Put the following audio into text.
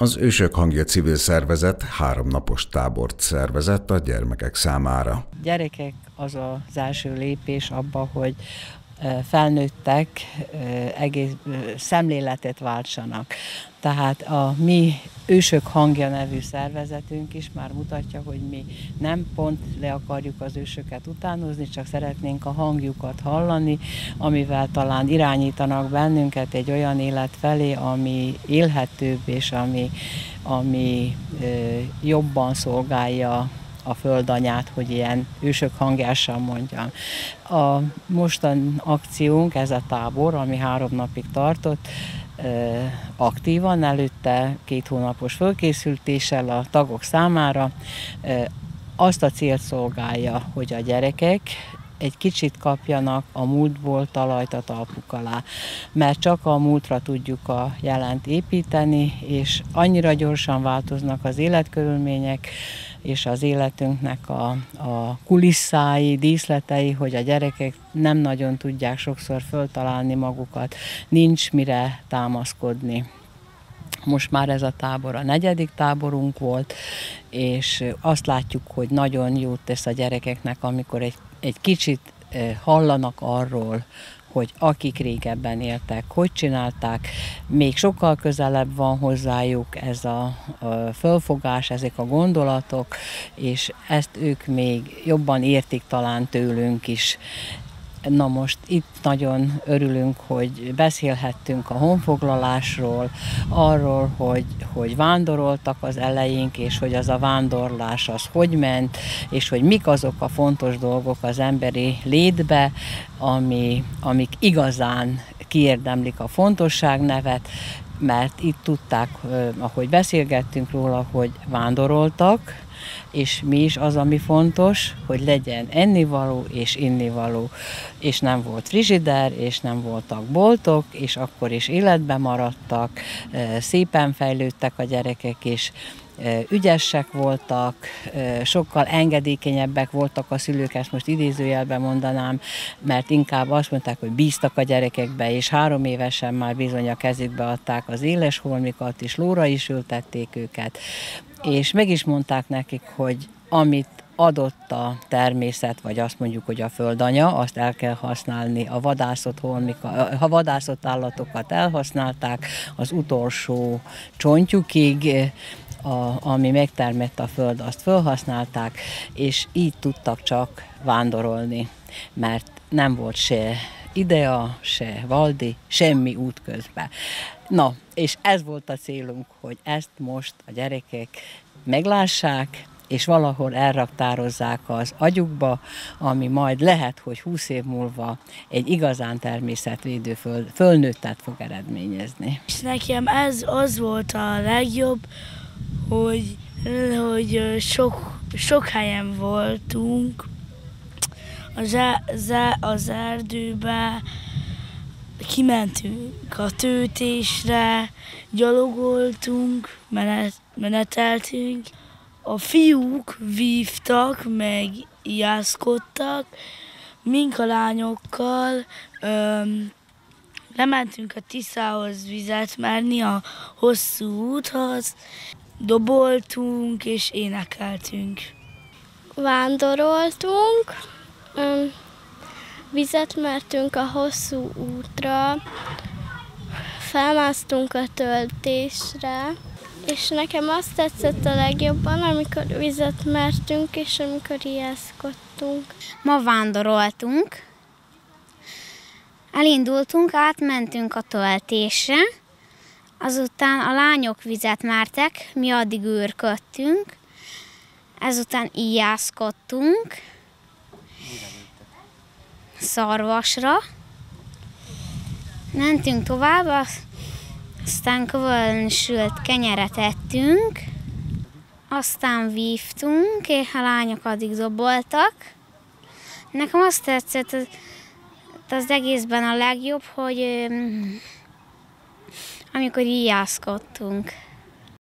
Az Ősök Hangja civil szervezet 3 napos tábort szervezett a gyermekek számára. Gyerekek az az első lépés abba, hogy felnőttek egész szemléletet váltsanak. Tehát a mi Ősök Hangja nevű szervezetünk is már mutatja, hogy mi nem pont le akarjuk az ősöket utánozni, csak szeretnénk a hangjukat hallani, amivel talán irányítanak bennünket egy olyan élet felé, ami élhetőbb és ami jobban szolgálja a földanyát, hogy ilyen ősök hangjással mondjam. A mostan akciónk, ez a tábor, ami 3 napig tartott, aktívan, előtte 2 hónapos fölkészültéssel a tagok számára azt a célt szolgálja, hogy a gyerekek egy kicsit kapjanak a múltból talajt a talpuk alá, mert csak a múltra tudjuk a jelent építeni, és annyira gyorsan változnak az életkörülmények, és az életünknek a kulisszái, díszletei, hogy a gyerekek nem nagyon tudják sokszor föltalálni magukat, nincs mire támaszkodni. Most már ez a tábor a 4. táborunk volt, és azt látjuk, hogy nagyon jót tesz a gyerekeknek, amikor egy kicsit hallanak arról, hogy akik régebben éltek, hogy csinálták, még sokkal közelebb van hozzájuk ez a fölfogás, ezek a gondolatok, és ezt ők még jobban értik talán tőlünk is. Na most itt nagyon örülünk, hogy beszélhettünk a honfoglalásról, arról, hogy vándoroltak az eleink, és hogy az a vándorlás az hogy ment, és hogy mik azok a fontos dolgok az emberi létbe, amik igazán kiérdemlik a fontosságnevet, mert itt tudták, ahogy beszélgettünk róla, hogy vándoroltak, és mi is az, ami fontos, hogy legyen ennivaló és innivaló, és nem volt frigider, és nem voltak boltok, és akkor is életben maradtak, szépen fejlődtek a gyerekek, és ügyesek voltak, sokkal engedékenyebbek voltak a szülők, ezt most idézőjelben mondanám, mert inkább azt mondták, hogy bíztak a gyerekekbe, és 3 évesen már bizony a kezükbe adták az éles holmikat, és lóra is ültették őket, és meg is mondták nekik, hogy amit adott a természet, vagy azt mondjuk, hogy a földanya, azt el kell használni. A vadászott állatokat elhasználták az utolsó csontjukig, ami megtermett a föld, azt felhasználták, és így tudtak csak vándorolni, mert nem volt se idea, se valdi, semmi útközben. Na, és ez volt a célunk, hogy ezt most a gyerekek meglássák, és valahol elraktározzák az agyukba, ami majd lehet, hogy 20 év múlva egy igazán természetvédő fölnőttet fog eredményezni. És nekem ez az volt a legjobb, hogy sok helyen voltunk, az erdőbe, kimentünk a tőtésre, gyalogoltunk, meneteltünk. A fiúk vívtak, meg ijászkodtak, mink a lányokkal lementünk a Tiszához vizet merni a hosszú úthoz, doboltunk és énekeltünk. Vándoroltunk, vizet mertünk a hosszú útra, felmásztunk a töltésre, és nekem azt tetszett a legjobban, amikor vizet mertünk, és amikor ijászkodtunk. Ma vándoroltunk, elindultunk, átmentünk a töltésre, azután a lányok vizet mertek, mi addig őrködtünk, ezután ijászkodtunk, szarvasra, mentünk tovább, aztán kövölnsült kenyeret ettünk, aztán vívtunk, és a lányok addig doboltak. Nekem azt tetszett az egészben a legjobb, hogy amikor ijászkodtunk.